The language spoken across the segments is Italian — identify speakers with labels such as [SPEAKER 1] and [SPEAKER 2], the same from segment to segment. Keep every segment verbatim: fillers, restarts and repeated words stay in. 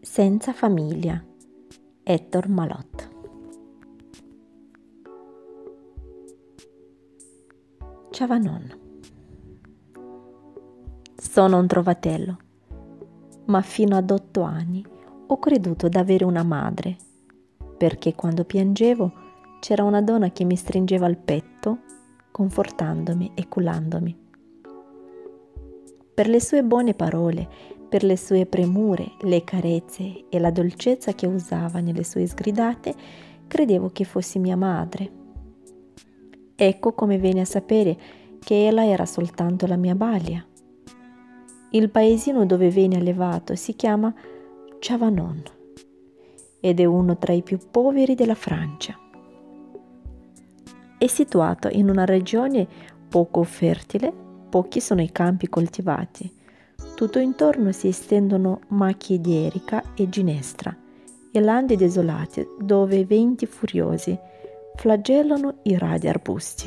[SPEAKER 1] Senza famiglia. Ettore Malot. Ciavanon. Sono un trovatello, ma fino ad otto anni ho creduto d'avere una madre, perché quando piangevo c'era una donna che mi stringeva al petto, confortandomi e cullandomi. Per le sue buone parole, per le sue premure, le carezze e la dolcezza che usava nelle sue sgridate, credevo che fossi mia madre. Ecco come venne a sapere che ella era soltanto la mia balia. Il paesino dove venne allevato si chiama Ciavanon ed è uno tra i più poveri della Francia. È situato in una regione poco fertile, pochi sono i campi coltivati. Tutto intorno si estendono macchie di erica e ginestra e lande desolate dove venti furiosi flagellano i radi arbusti.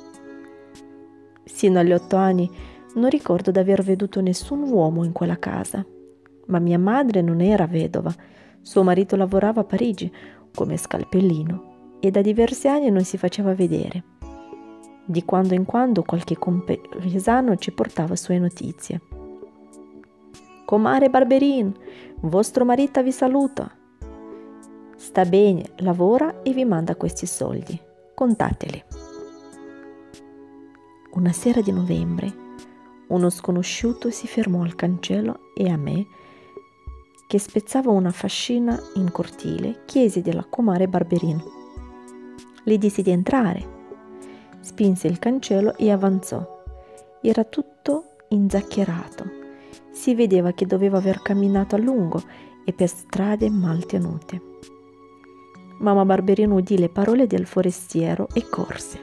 [SPEAKER 1] Sino agli otto anni non ricordo di aver veduto nessun uomo in quella casa, ma mia madre non era vedova. Suo marito lavorava a Parigi come scalpellino e da diversi anni non si faceva vedere. Di quando in quando qualche compaesano ci portava sue notizie. «Comare Barberin, vostro marito vi saluta. Sta bene, lavora e vi manda questi soldi. Contateli». Una sera di novembre, uno sconosciuto si fermò al cancello e a me, che spezzavo una fascina in cortile, chiesi della comare Barberin. Le dissi di entrare. Spinse il cancello e avanzò. Era tutto inzaccherato. Si vedeva che doveva aver camminato a lungo e per strade mal tenute. Mamma Barberin udì le parole del forestiero e corse.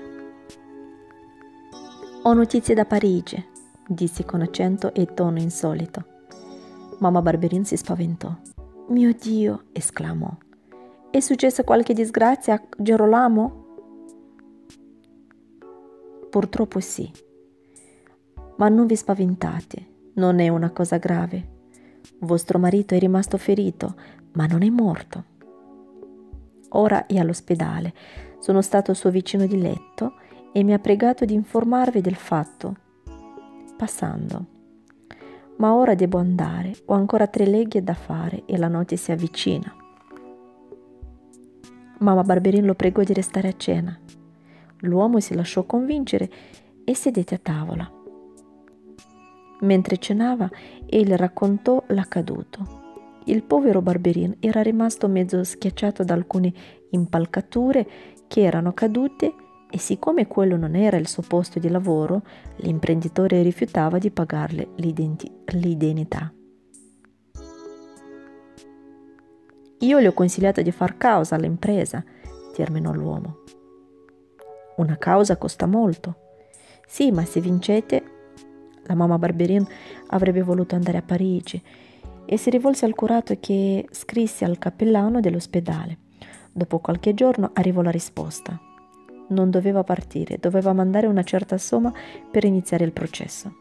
[SPEAKER 1] «Ho notizie da Parigi», disse con accento e tono insolito. Mamma Barberin si spaventò. «Mio Dio!» esclamò. «È successa qualche disgrazia a Gerolamo?» «Purtroppo sì. Ma non vi spaventate, non è una cosa grave. Vostro marito è rimasto ferito, ma non è morto. Ora è all'ospedale. Sono stato suo vicino di letto e mi ha pregato di informarvi del fatto, passando. Ma ora devo andare, ho ancora tre leghe da fare e la notte si avvicina». Mamma Barberin lo pregò di restare a cena. L'uomo si lasciò convincere e sedette a tavola. Mentre cenava, egli raccontò l'accaduto. Il povero Barberin era rimasto mezzo schiacciato da alcune impalcature che erano cadute e siccome quello non era il suo posto di lavoro, l'imprenditore rifiutava di pagarle l'indennità. «Io gli ho consigliato di far causa all'impresa», terminò l'uomo. «Una causa costa molto». «Sì, ma se vincete...» La mamma Barberin avrebbe voluto andare a Parigi e si rivolse al curato che scrisse al cappellano dell'ospedale. Dopo qualche giorno arrivò la risposta. Non doveva partire, doveva mandare una certa somma per iniziare il processo.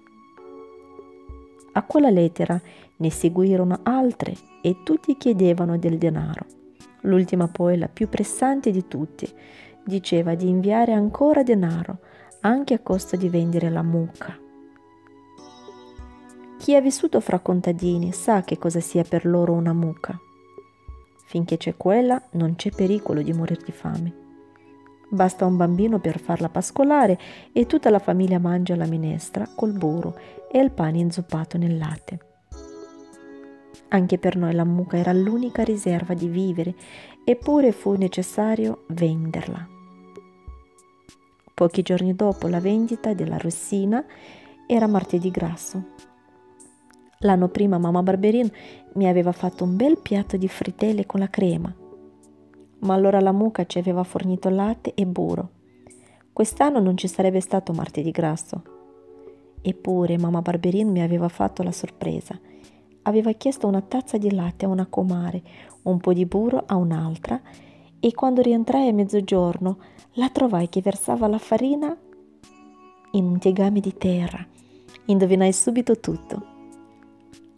[SPEAKER 1] A quella lettera ne seguirono altre e tutti chiedevano del denaro. L'ultima poi, la più pressante di tutti, diceva di inviare ancora denaro, anche a costo di vendere la mucca. Chi ha vissuto fra contadini sa che cosa sia per loro una mucca. Finché c'è quella, non c'è pericolo di morire di fame. Basta un bambino per farla pascolare e tutta la famiglia mangia la minestra col burro e il pane inzuppato nel latte. Anche per noi la mucca era l'unica riserva di vivere, eppure fu necessario venderla. Pochi giorni dopo la vendita della rossina era martedì grasso. L'anno prima mamma Barberin mi aveva fatto un bel piatto di frittelle con la crema, ma allora la mucca ci aveva fornito latte e burro. Quest'anno non ci sarebbe stato martedì grasso. Eppure mamma Barberin mi aveva fatto la sorpresa. Aveva chiesto una tazza di latte a una comare, un po' di burro a un'altra, e quando rientrai a mezzogiorno la trovai che versava la farina in un tegame di terra. Indovinai subito tutto.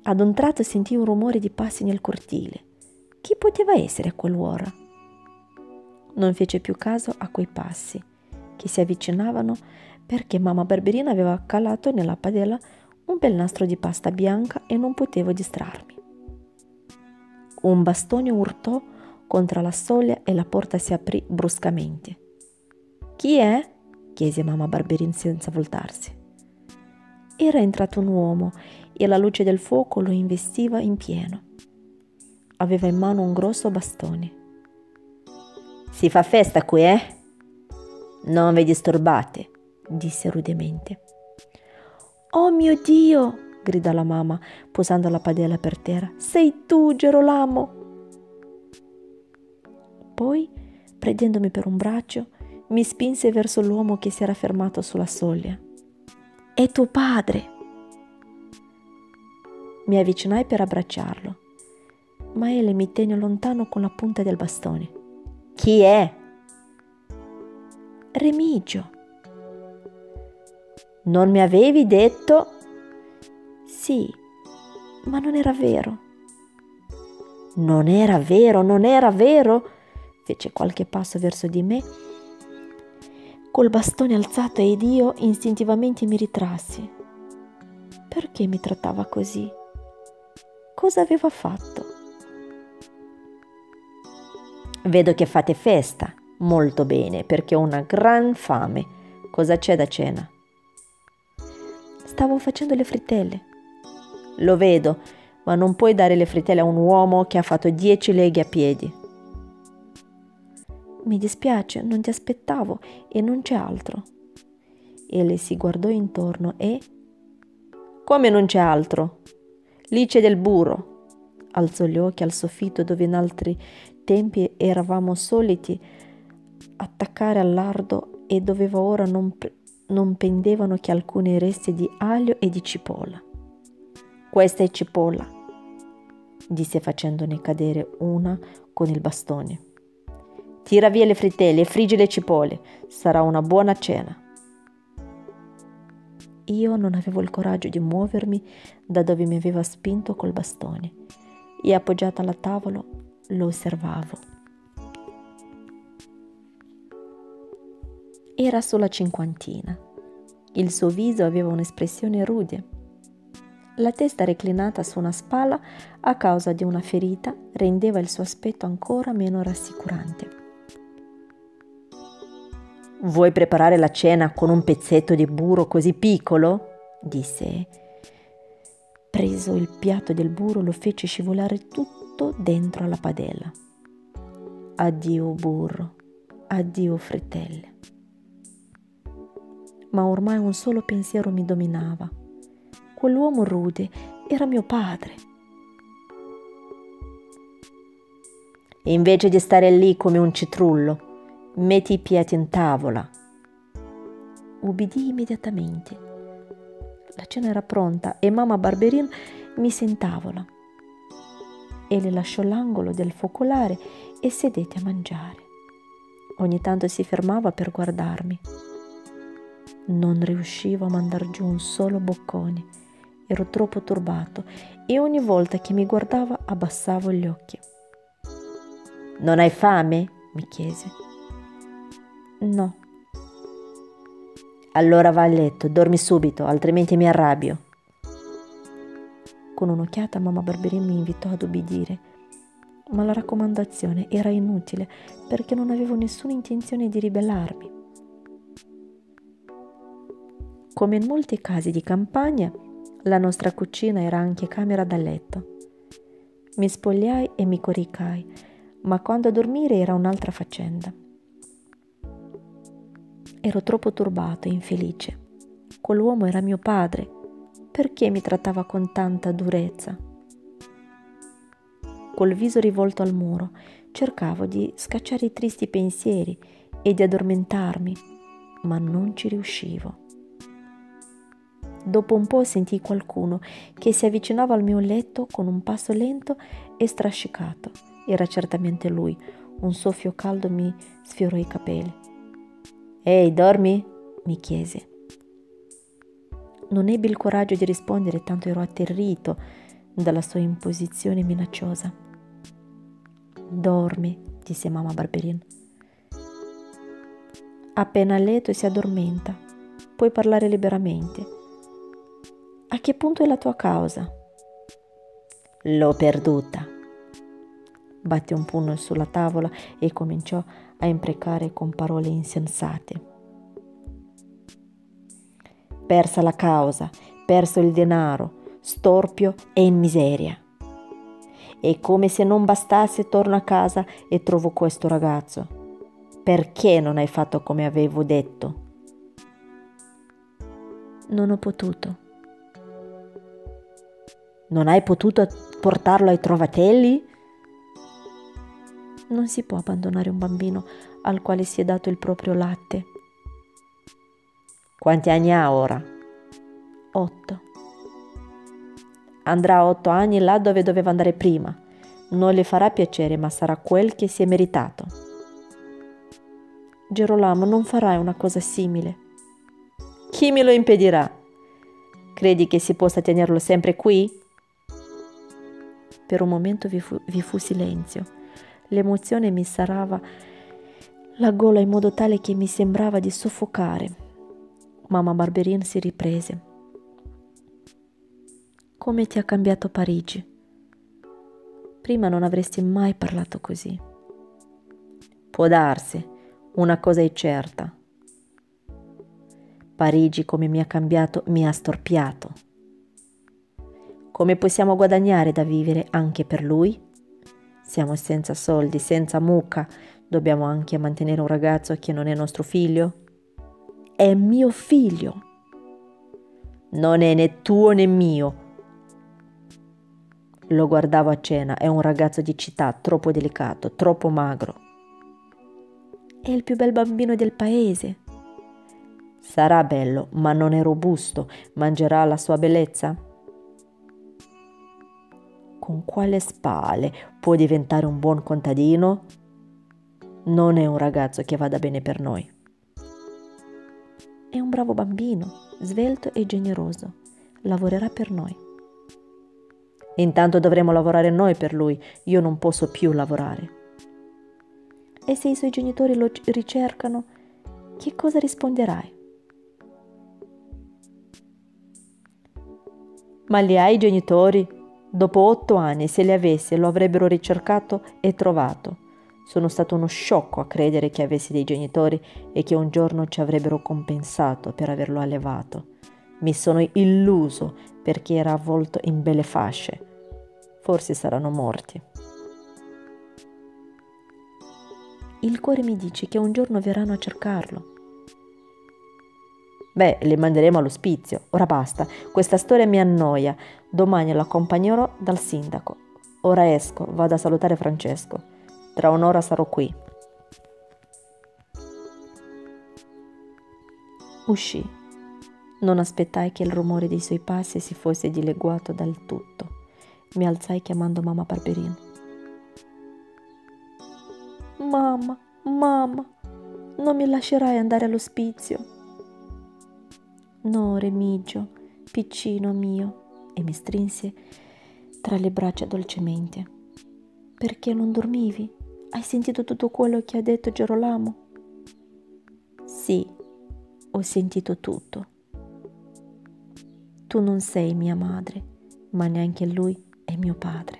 [SPEAKER 1] Ad un tratto sentii un rumore di passi nel cortile. Chi poteva essere a quell'ora? Non fece più caso a quei passi che si avvicinavano perché mamma Barberina aveva calato nella padella un bel nastro di pasta bianca e non potevo distrarmi. Un bastone urtò contro la soglia e la porta si aprì bruscamente. «Chi è?» chiese mamma Barberina senza voltarsi. Era entrato un uomo e la luce del fuoco lo investiva in pieno. Aveva in mano un grosso bastone. «Si fa festa qui, eh? Non vi disturbate», disse rudemente. «Oh mio Dio!» gridò la mamma, posando la padella per terra. «Sei tu, Gerolamo!» Poi, prendendomi per un braccio, mi spinse verso l'uomo che si era fermato sulla soglia. «È tuo padre!» Mi avvicinai per abbracciarlo, ma egli mi tenne lontano con la punta del bastone. «Chi è?» «Remigio». «Non mi avevi detto?» «Sì, ma non era vero». «Non era vero, non era vero?» Fece qualche passo verso di me, col bastone alzato ed io istintivamente mi ritrassi. Perché mi trattava così? Cosa aveva fatto? «Vedo che fate festa». «Molto bene, perché ho una gran fame. Cosa c'è da cena?» «Stavo facendo le frittelle». «Lo vedo, ma non puoi dare le frittelle a un uomo che ha fatto dieci leghe a piedi». «Mi dispiace, non ti aspettavo e non c'è altro». Egli si guardò intorno e... «Come non c'è altro? Lì c'è del burro». Alzò gli occhi al soffitto dove in altri tempi eravamo soliti attaccare al lardo e dove ora non, non pendevano che alcuni resti di aglio e di cipolla. «Questa è cipolla», disse facendone cadere una con il bastone. «Tira via le frittelle e friggi le cipolle. Sarà una buona cena». Io non avevo il coraggio di muovermi da dove mi aveva spinto col bastone e appoggiata alla tavola lo osservavo. Era sulla cinquantina. Il suo viso aveva un'espressione rude. La testa reclinata su una spalla a causa di una ferita rendeva il suo aspetto ancora meno rassicurante. «Vuoi preparare la cena con un pezzetto di burro così piccolo?» disse. Preso il piatto del burro lo fece scivolare tutto dentro alla padella. Addio burro, addio frittelle. Ma ormai un solo pensiero mi dominava. Quell'uomo rude era mio padre. E invece di stare lì come un citrullo, metti i piedi in tavola. Ubbidii immediatamente. La cena era pronta e mamma Barberina mise in tavola. Egli lasciò l'angolo del focolare e sedette a mangiare. Ogni tanto si fermava per guardarmi. Non riuscivo a mandar giù un solo boccone. Ero troppo turbato e ogni volta che mi guardava abbassavo gli occhi. «Non hai fame?» mi chiese. «No». «Allora va a letto, dormi subito, altrimenti mi arrabbio». Con un'occhiata mamma Barberina mi invitò ad obbedire, ma la raccomandazione era inutile perché non avevo nessuna intenzione di ribellarmi. Come in molti casi di campagna, la nostra cucina era anche camera da letto. Mi spogliai e mi coricai, ma quando a dormire era un'altra faccenda. Ero troppo turbato e infelice. Quell'uomo era mio padre. Perché mi trattava con tanta durezza? Col viso rivolto al muro, cercavo di scacciare i tristi pensieri e di addormentarmi, ma non ci riuscivo. Dopo un po' sentii qualcuno che si avvicinava al mio letto con un passo lento e strascicato. Era certamente lui. Un soffio caldo mi sfiorò i capelli. «Ehi, dormi?» mi chiese. Non ebbi il coraggio di rispondere, tanto ero atterrito dalla sua imposizione minacciosa. Dormi, disse mamma Barberin. Appena a letto si addormenta, puoi parlare liberamente. A che punto è la tua causa? L'ho perduta. Batté un pugno sulla tavola e cominciò a imprecare con parole insensate. Persa la causa, perso il denaro, storpio e in miseria. E come se non bastasse torno a casa e trovo questo ragazzo. Perché non hai fatto come avevo detto? Non ho potuto. Non hai potuto portarlo ai trovatelli? Non si può abbandonare un bambino al quale si è dato il proprio latte. Quanti anni ha ora? Otto. Andrà a otto anni là dove doveva andare prima. Non le farà piacere, ma sarà quel che si è meritato. Gerolamo, non farai una cosa simile. Chi me lo impedirà? Credi che si possa tenerlo sempre qui? Per un momento vi fu, vi fu silenzio. L'emozione mi sarava la gola in modo tale che mi sembrava di soffocare. Mamma Barberin si riprese. Come ti ha cambiato Parigi? Prima non avresti mai parlato così. Può darsi, una cosa è certa. Parigi come mi ha cambiato mi ha storpiato. Come possiamo guadagnare da vivere anche per lui? Siamo senza soldi, senza mucca, dobbiamo anche mantenere un ragazzo che non è nostro figlio? È mio figlio. Non è né tuo né mio. Lo guardavo a cena, è un ragazzo di città, troppo delicato, troppo magro. È il più bel bambino del paese. Sarà bello, ma non è robusto. Mangerà la sua bellezza? Con quale spalle può diventare un buon contadino? Non è un ragazzo che vada bene per noi. È un bravo bambino, svelto e generoso. Lavorerà per noi. Intanto dovremo lavorare noi per lui. Io non posso più lavorare. E se i suoi genitori lo ricercano, che cosa risponderai? Ma li hai i genitori? Dopo otto anni, se li avesse, lo avrebbero ricercato e trovato. Sono stato uno sciocco a credere che avessi dei genitori e che un giorno ci avrebbero compensato per averlo allevato. Mi sono illuso perché era avvolto in belle fasce. Forse saranno morti. Il cuore mi dice che un giorno verranno a cercarlo. Beh, li manderemo all'ospizio. Ora basta, questa storia mi annoia. Domani lo accompagnerò dal sindaco. Ora esco, vado a salutare Francesco. Tra un'ora sarò qui. Uscì. Non aspettai che il rumore dei suoi passi si fosse dileguato dal tutto. Mi alzai chiamando mamma Barberin. Mamma, mamma, non mi lascerai andare all'ospizio? No, Remigio, piccino mio, e mi strinse tra le braccia dolcemente. Perché non dormivi? Hai sentito tutto quello che ha detto Gerolamo? Sì, ho sentito tutto. Tu non sei mia madre, ma neanche lui è mio padre.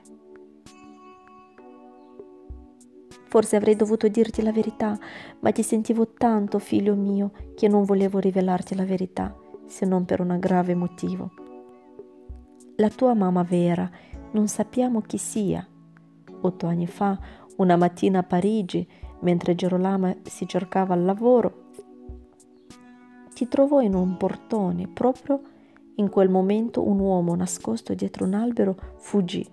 [SPEAKER 1] Forse avrei dovuto dirti la verità, ma ti sentivo tanto, figlio mio, che non volevo rivelarti la verità, se non per un grave motivo. La tua mamma vera, non sappiamo chi sia. Otto anni fa, una mattina a Parigi, mentre Gerolamo si cercava il lavoro, ti trovò in un portone. Proprio in quel momento un uomo nascosto dietro un albero fuggì.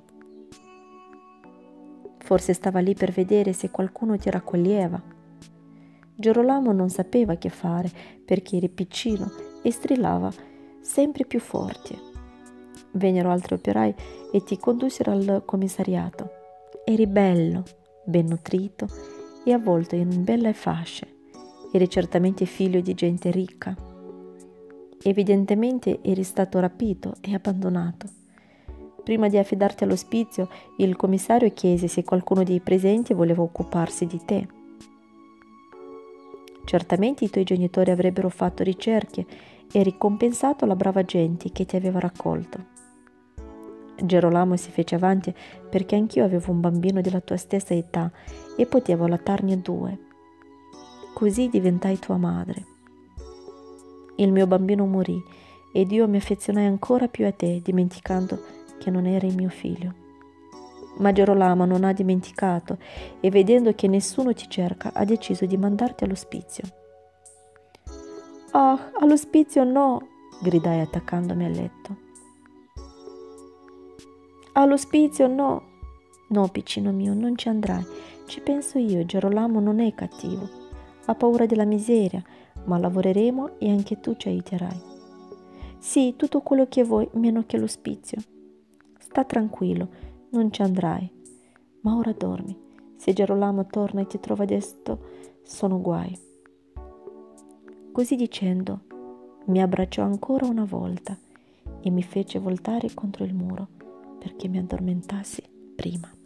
[SPEAKER 1] Forse stava lì per vedere se qualcuno ti raccoglieva. Gerolamo non sapeva che fare perché eri piccino e strillava sempre più forte. Vennero altri operai e ti condussero al commissariato. Eri bello, ben nutrito e avvolto in belle fasce. Eri certamente figlio di gente ricca. Evidentemente eri stato rapito e abbandonato. Prima di affidarti all'ospizio, il commissario chiese se qualcuno dei presenti voleva occuparsi di te. Certamente i tuoi genitori avrebbero fatto ricerche e ricompensato la brava gente che ti aveva raccolto. Gerolamo si fece avanti perché anch'io avevo un bambino della tua stessa età e potevo allattarne due. Così diventai tua madre. Il mio bambino morì ed io mi affezionai ancora più a te, dimenticando che non eri mio figlio. Ma Gerolamo non ha dimenticato e vedendo che nessuno ti cerca ha deciso di mandarti all'ospizio. «Ah, all'ospizio no!» gridai attaccandomi al letto. «All'ospizio no!» «No, piccino mio, non ci andrai. Ci penso io, Gerolamo non è cattivo. Ha paura della miseria, ma lavoreremo e anche tu ci aiuterai. Sì, tutto quello che vuoi, meno che l'ospizio. Sta tranquillo, non ci andrai. Ma ora dormi. Se Gerolamo torna e ti trova desto, sono guai.» Così dicendo, mi abbracciò ancora una volta e mi fece voltare contro il muro perché mi addormentassi prima.